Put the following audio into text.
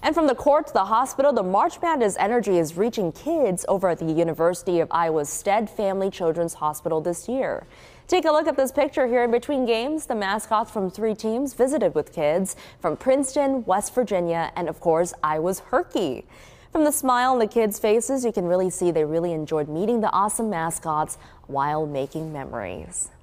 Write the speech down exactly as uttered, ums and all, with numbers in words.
And from the court to the hospital, the March Madness energy is reaching kids over at the University of Iowa's Stead Family Children's Hospital this year. Take a look at this picture here. In between games, the mascots from three teams visited with kids from Princeton, West Virginia, and of course, Iowa's Herky. From the smile on the kids' faces, you can really see they really enjoyed meeting the awesome mascots while making memories.